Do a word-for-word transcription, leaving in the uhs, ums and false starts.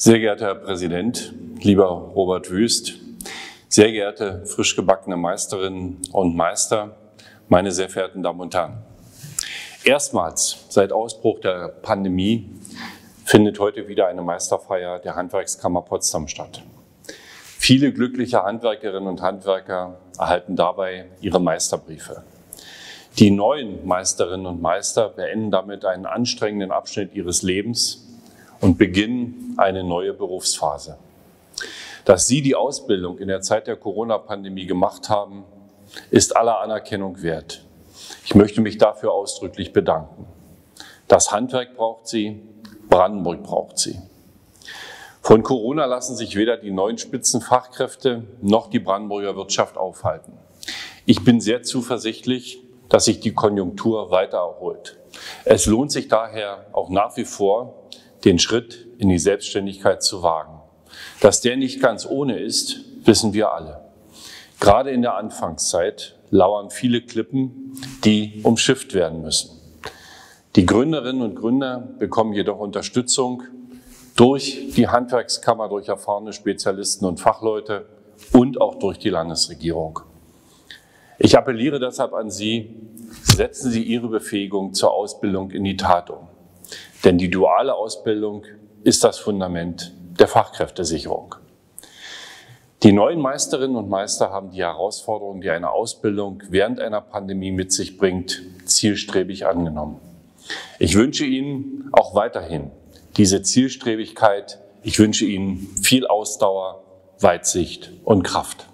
Sehr geehrter Herr Präsident, lieber Robert Wüst, sehr geehrte frisch gebackene Meisterinnen und Meister, meine sehr verehrten Damen und Herren. Erstmals seit Ausbruch der Pandemie findet heute wieder eine Meisterfeier der Handwerkskammer Potsdam statt. Viele glückliche Handwerkerinnen und Handwerker erhalten dabei ihre Meisterbriefe. Die neuen Meisterinnen und Meister beenden damit einen anstrengenden Abschnitt ihres Lebens und beginnen eine neue Berufsphase. Dass Sie die Ausbildung in der Zeit der Corona-Pandemie gemacht haben, ist aller Anerkennung wert. Ich möchte mich dafür ausdrücklich bedanken. Das Handwerk braucht Sie, Brandenburg braucht Sie. Von Corona lassen sich weder die neuen Spitzenfachkräfte noch die Brandenburger Wirtschaft aufhalten. Ich bin sehr zuversichtlich, dass sich die Konjunktur weiter erholt. Es lohnt sich daher auch nach wie vor, den Schritt in die Selbstständigkeit zu wagen. Dass der nicht ganz ohne ist, wissen wir alle. Gerade in der Anfangszeit lauern viele Klippen, die umschifft werden müssen. Die Gründerinnen und Gründer bekommen jedoch Unterstützung durch die Handwerkskammer, durch erfahrene Spezialisten und Fachleute und auch durch die Landesregierung. Ich appelliere deshalb an Sie, setzen Sie Ihre Befähigung zur Ausbildung in die Tat um. Denn die duale Ausbildung ist das Fundament der Fachkräftesicherung. Die neuen Meisterinnen und Meister haben die Herausforderungen, die eine Ausbildung während einer Pandemie mit sich bringt, zielstrebig angenommen. Ich wünsche Ihnen auch weiterhin diese Zielstrebigkeit. Ich wünsche Ihnen viel Ausdauer, Weitsicht und Kraft.